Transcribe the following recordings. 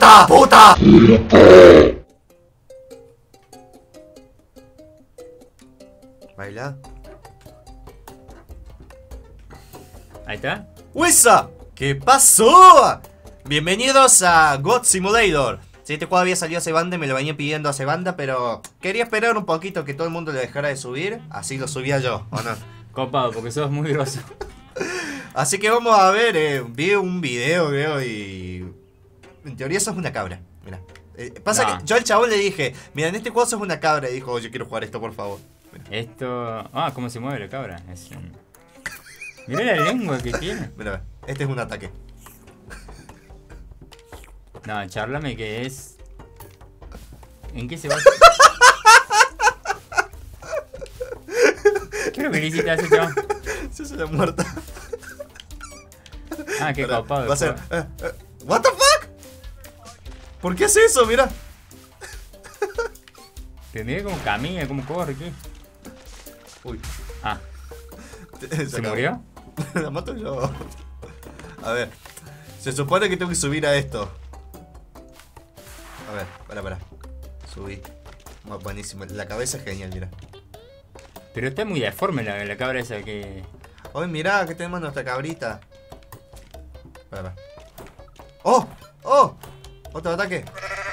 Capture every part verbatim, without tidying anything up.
¡Puta! ¡Puta! Baila. Ahí está. ¡Wissa! ¿Qué pasó? Bienvenidos a God Simulator. Si este juego había salido hace banda, me lo venía pidiendo hace banda, pero quería esperar un poquito que todo el mundo lo dejara de subir. Así lo subía yo, ¿o no? Copado, porque sos muy grosso. Así que vamos a ver, eh, vi un video, creo, y... En teoría sos una cabra, mira. Eh, pasa No. que yo al chabón le dije, mira, en este juego sos una cabra. Y dijo, oye, quiero jugar esto, por favor. Mira, Esto... Ah, cómo se mueve la cabra. Es un... Mirá la lengua que tiene. mira, este es un ataque. No, charlame que es... ¿En qué se va? ¿Qué es lo que le hiciste a ese chabón? Se hace la muerta. Ah, qué Ahora, copado. va a ser... eh, eh, ¿What the fuck? ¿Por qué hace eso? Mira. Te miré cómo camina, cómo corre, ¿qué? Uy. Ah, Se, ¿se acabó. murió? La mato yo. A ver. Se supone que tengo que subir a esto. A ver, para, para. Subí. Bu- Buenísimo. La cabeza es genial, mira. Pero está muy deforme la, la cabra esa que... Hoy mirá, que tenemos nuestra cabrita. Para, para. ¡Oh! ¡Oh! Otro ataque.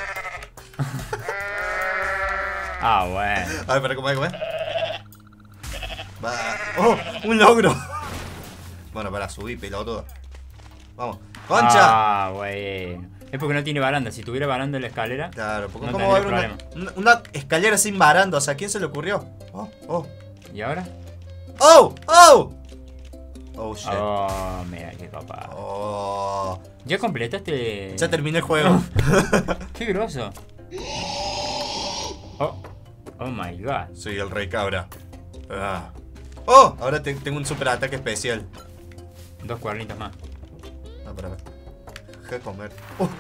Ah, bueno. A ver, para, ¿cómo es? ¿Cómo es? Va. ¡Oh! ¡Un logro! Bueno, para, subí, pelotudo. Vamos. ¡Concha! Ah, bueno. Es porque no tiene baranda. Si tuviera baranda en la escalera... Claro, porque No ¿cómo va a haber tendría una, una, una escalera sin baranda? O sea, ¿a quién se le ocurrió? ¡Oh! ¡Oh! ¿Y ahora? ¡Oh! ¡Oh! Oh, shit. Oh, mira qué copado. Oh. ¿Ya completaste? Ya terminé el juego. Qué groso. Oh, oh my god. Soy el rey cabra. Ah. Oh, ahora te- tengo un super ataque especial. Dos cuernitos más. No, para ver. Deja de comer. Oh.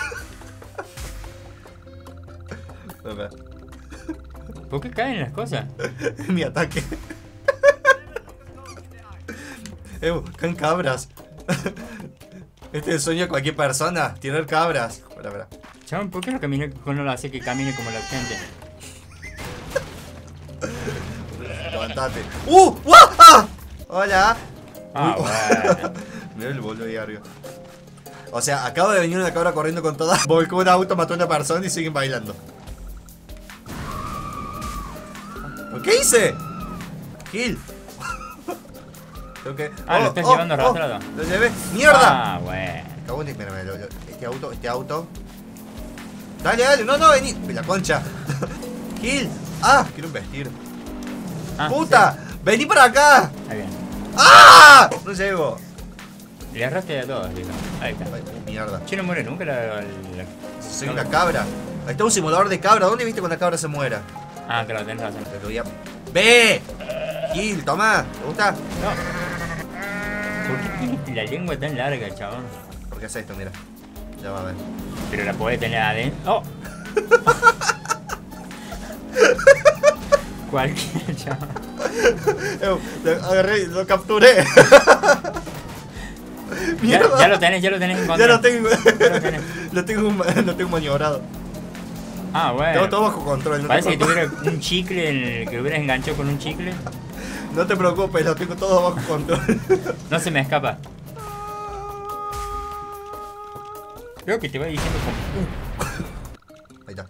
Para ver. ¿Por qué caen las cosas? Mi ataque. Eh, caen cabras. Este es el sueño de cualquier persona, tirar cabras. Para, para. Chabón, ¿por qué no camina no lo hace que camine como la gente? Levantate. ¡Uh! ¡Wah! ¡Ah! Hola. Ah, Uy. bueno. Mira el boludo ahí arriba. O sea, acaba de venir una cabra corriendo con toda. Volcó un auto, mató a una persona y siguen bailando. ¿Por qué hice? Kill. Creo que... Ah, lo estás llevando arrastrado. Lo llevé. ¡Mierda! Ah, bueno. Cago en- mira, mira, lo- lo- este auto, este auto. Dale, dale, no, no, vení. La concha. Kill. Ah, quiero investir. Ah, ¡Puta! ¡Vení para acá! sí. Ahí bien. ¡Ah! No llego. Le erraste a todos, digo. Ahí está. Ay, mierda. Che, no muere nunca la... la- Soy una cabra. Ahí está un simulador de cabra. ¿Dónde viste cuando la cabra se muera? Ah, claro, tenés razón. Te lo voy a... ¡Ve! Kill, toma. ¿Te gusta? No. ¿Por qué tiene la lengua tan larga, chabón? ¿Por qué hace esto? Mira. Ya va a ver. Pero la podés tener adentro. ¡Oh! Cualquier chabón. Eh, lo agarré, lo capturé. Ya, Mierda. ya lo tenés, ya lo tenés en Ya control. lo tengo. Ya lo tenés. Lo tengo, lo tengo maniobrado. Ah, bueno. Tengo todo bajo control. No te, Parece que preocupes. tuviera un chicle, en el que lo hubieras enganchado con un chicle. No te preocupes, lo tengo todo bajo control. No se me escapa. Creo que te va diciendo como... Ahí está.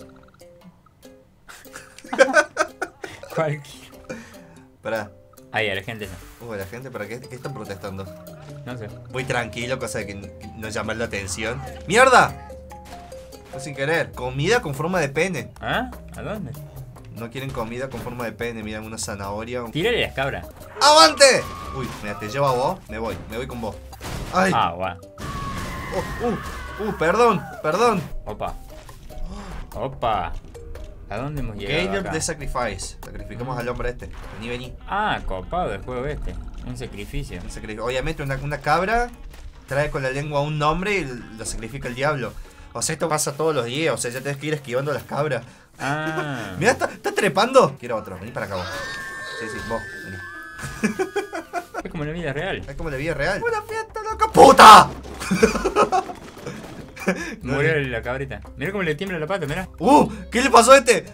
Cualquier... Pará. Ahí, a la gente no. Uy, la gente, ¿para qué, qué están protestando? No sé. Muy tranquilo, cosa de que n- no llamar la atención. ¡Mierda! Fue sin querer. Comida con forma de pene. ¿Ah? ¿A dónde? No quieren comida con forma de pene. Miran una zanahoria. un- Tírale las cabras. ¡Avante! Uy, mira, te llevo a vos. Me voy, me voy con vos. ¡Ay! Ah, bueno. Oh, uh, uh, perdón, perdón. Opa. Opa. ¿A dónde hemos llegado Game acá? de Sacrifice. Sacrificamos Mm. al hombre este. Vení, vení. Ah, copado el juego este. Un sacrificio. Un sacrificio. Obviamente una, una cabra trae con la lengua un nombre y lo sacrifica el diablo. O sea, esto pasa todos los días. O sea, ya tienes que ir esquivando las cabras. Ah. Mira, está, está trepando. Quiero otro. Vení para acá vos. Sí, sí, vos. Vení. Es como en la vida real. Es como la vida real. ¡Una fiesta loca! ¡Puta! Murió la cabrita. Mira cómo le tiembla la pata, mira. ¡Uh! ¿Qué le pasó a este?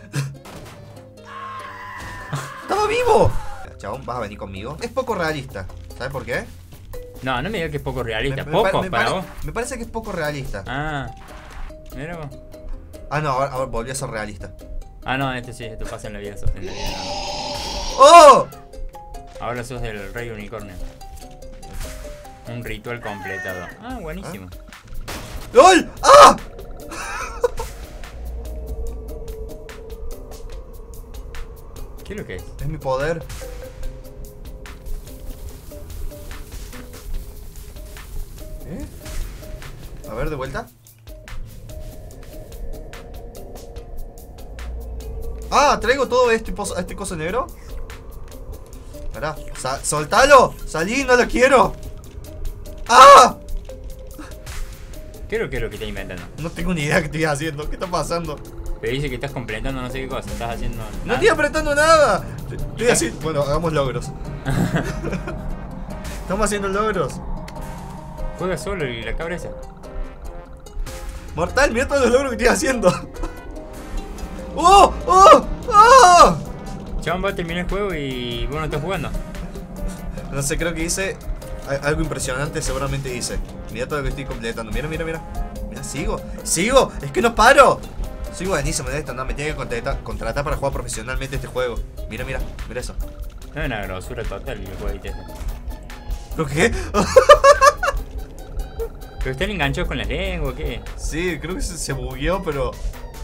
¡Estaba vivo! Chabón, ¿vas a venir conmigo? Es poco realista. ¿Sabes por qué? No, no me digas que es poco realista. Me- me ¿Poco pa- me para pare- vos? Me parece que es poco realista. Ah, mira vos. Ah, no, ahora, ahora volvió a ser realista. Ah, no, este sí, esto pasa en la vida, sos en la vida. No. ¡Oh! Ahora sos del rey unicornio. Un ritual completado. Ah, buenísimo. ¡Lol! ¡Ah! ¿Qué es lo que es? Es mi poder. ¿Eh? A ver, de vuelta. Ah, traigo todo este, pozo- este coso negro. Pará, sa- soltalo. Salí, no lo quiero. ¡Ah! ¿Qué es lo que es lo que estás inventando? No tengo ni idea qué estoy haciendo. ¿Qué está pasando? Pero dice que estás completando no sé qué cosa. Estás haciendo. No nada. estoy apretando nada. Estoy así. Bueno, hagamos logros. Estamos haciendo logros. Juega solo y la cabra esa. Mortal, mira todos los logros que estoy haciendo. ¡Oh! ¡Oh! ¡Oh! Chabón va a terminar el juego y vos no estás jugando. No sé, creo que hice a- algo impresionante, seguramente hice. Mira todo lo que estoy completando. Mira, mira, mira. Mira, sigo. ¡Sigo! ¡Es que no paro! Soy buenísimo de esto, no, me tiene que contratar, contratar para jugar profesionalmente este juego. Mira, mira, mira eso. No es una grosura total el jueguito ese. ¿Lo qué? ¿Pero están enganchados con la lengua o qué? Sí, creo que se, se bugueó, pero...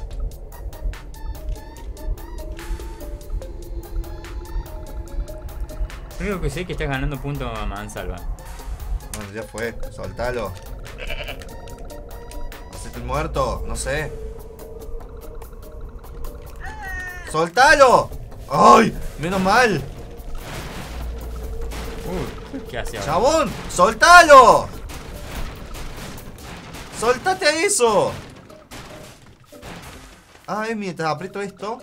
Lo único que sé es que estás ganando puntos a mansalva. Bueno, ya fue, soltalo. Hacete el muerto, no sé. ¡Soltalo! ¡Ay! Menos mal. Uy, ¿qué hace ahora? ¡Chabón! ¡Soltalo! ¡Soltate a eso! Ah, es mientras aprieto esto.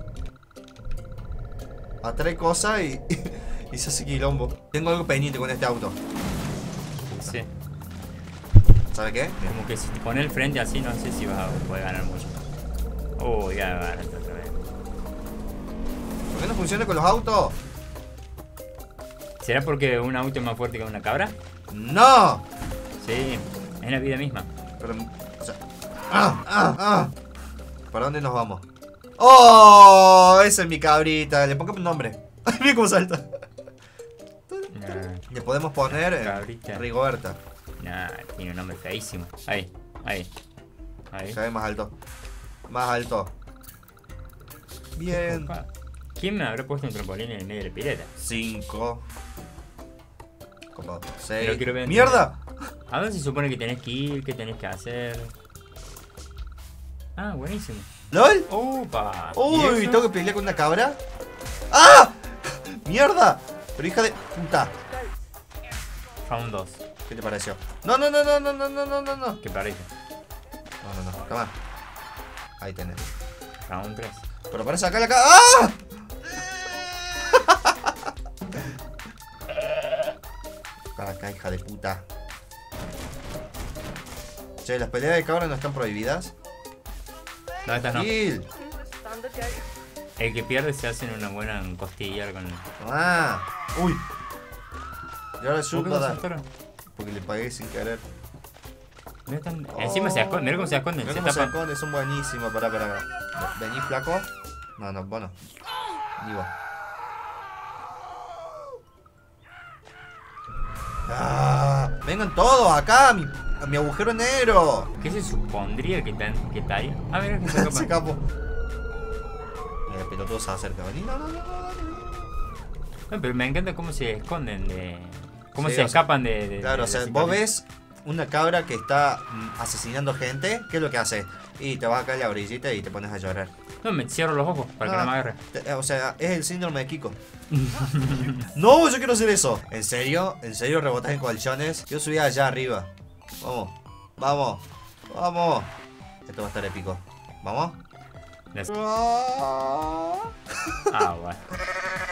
Atrae cosas y, y se hace quilombo. Tengo algo pendiente con este auto. Sí. ¿Sabe qué? Como que si te pones el frente así, no sé si vas a poder ganar mucho. Uy, ya ganaste otra vez. ¿Por qué no funciona con los autos? ¿Será porque un auto es más fuerte que una cabra? ¡No! Sí, es la vida misma. Pero, o sea... ¡Ah! ¡Ah! ¡Ah! ¿Para dónde nos vamos? ¡Oh! Esa es mi cabrita. Le pongo un nombre. Mira cómo salta. Nah, Le podemos poner eh, Cabrita. Rigoberta. nah, tiene un nombre feísimo. Ahí, ahí. Ahí. Cada vez más alto. Más alto. Bien. Opa. ¿Quién me habrá puesto un trampolín en el medio de la pileta? Cinco. Como Pero seis. quiero ver- ¡Mierda! ¿A dónde se supone que tenés que ir? ¿Qué tenés que hacer? Ah, buenísimo. ¿Lol? ¡Opa! ¿Y Uy, eso? tengo que pelear con una cabra. ¡Ah! ¡Mierda! Pero hija de puta. Round dos. ¿Qué te pareció? No, no, no, no, no, no, no, no, no, no. ¿Qué parece? No, no, no. Toma. Ahí tenés. Round tres. Pero parece acá la cabra. ¡Ah! Para acá, hija de puta. Che, las peleas de cabra no están prohibidas. No, estas no. Kill. El que pierde se hace una buena costilla con el... Ah. Uy. Y ahora ¿Por shoot qué va a se dar. asustaron? Porque le pagué sin querer. Mira tan- Encima se esconden, mira cómo se esconden, Mira se cómo se tapan. esconde, son buenísimos. Pará, pará, pará. Vení, flaco. No, no, bueno. Digo. Ah, vengan todos acá a mi, a mi agujero negro. ¿Qué se supondría que, tan, que está ahí? Ah, mira que se Se escapa. escapó. El pelotudo se acerca. Vení, no, no, no, no, no. No, pero me encanta cómo se esconden de... Cómo Sí, se o sea, escapan de... de- Claro, de o sea, las vos situaciones. ves una cabra que está mm, asesinando gente. ¿Qué es lo que hace? Y te vas acá a la orillita y te pones a llorar. No, me cierro los ojos para que Ah, no me agarre. te- O sea, es el síndrome de Kiko. No, yo quiero hacer eso. ¿En serio? ¿En serio rebotas en colchones? Yo subí allá arriba. Vamos, vamos, vamos. Esto va a estar épico. ¿Vamos? Las- Ah, bueno.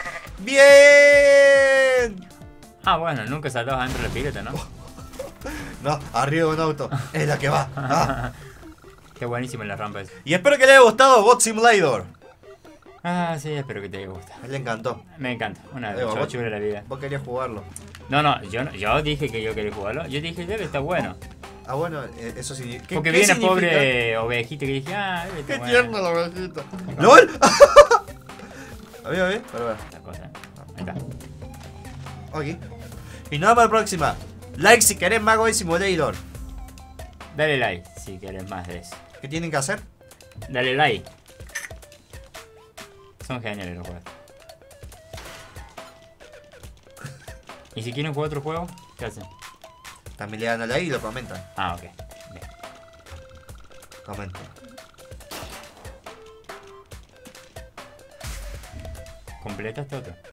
¡Bien! Ah, bueno, nunca saltabas adentro de la pileta, ¿no? No, arriba de un auto. Es la que va. Ah. Qué buenísimo en la rampa esa. Y espero que le haya gustado Goat Simulator. Ah, sí, espero que te haya gustado. A él le encantó. Me encanta, una Eh, vos- chochura de la vida. Vos querías jugarlo. No, no, yo, no- yo dije que yo quería jugarlo. Yo dije, debe estar bueno. Ah, bueno, eh, eso sí. ¿Qué, Porque qué vi una significa? pobre ovejita que dije, ah, debe estar Qué bueno. tierna la ovejita. ¡LOL! A ver, a ver. A ver. Esta cosa. Ahí está. Ok. Y nada para la próxima. Like si querés más Goat Simulator. Dale like si querés más de eso. ¿Qué tienen que hacer? Dale like. Son geniales los juegos. ¿Y si quieren jugar otro juego? ¿Qué hacen? También le dan a like y lo comentan. Ah, ok. Bien. Comenten. ¿Completaste otro?